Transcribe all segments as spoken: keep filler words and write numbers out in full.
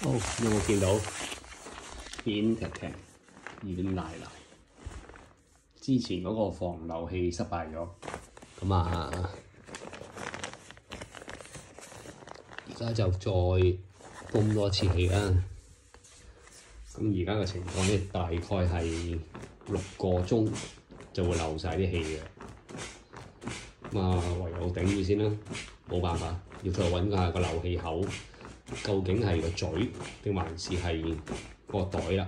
好，有冇見到 inflated 軟瀨瀨？之前嗰個防漏器失敗咗，咁啊，而家就再泵多一次氣啦。咁而家嘅情況咧，大概係六個鐘就會漏晒啲氣嘅。咁啊，唯有頂住先啦，冇辦法，要再揾下個漏氣口。究竟係個嘴定還是係個袋啦？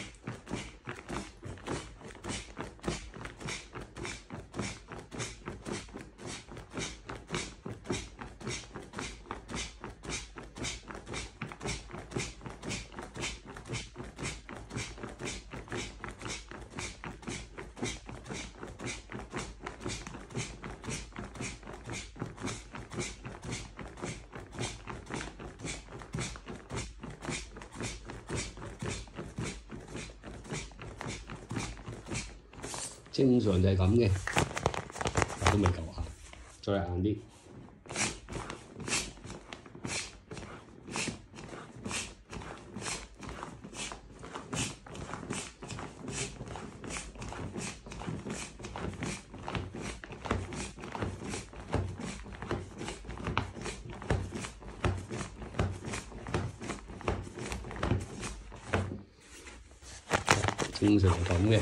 正常就係咁嘅，但都未夠硬，再硬啲。正常係咁嘅。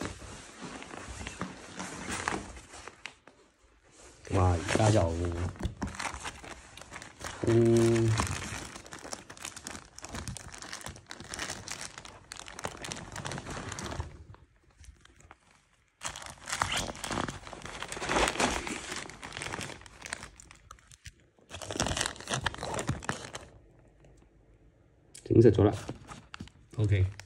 哇！而家就嗯整實咗啦。OK。